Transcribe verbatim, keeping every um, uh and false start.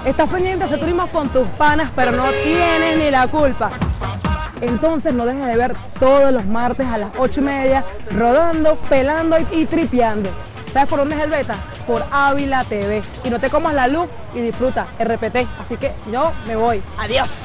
Estás pendiente de hacer turismo con tus panas, pero no tienes ni la culpa. Entonces no dejes de ver todos los martes a las ocho y media, rodando, pelando y, y tripeando. ¿Sabes por dónde es el beta? Por Ávila T V. Y no te comas la luz y disfruta R P T. Así que yo me voy. Adiós.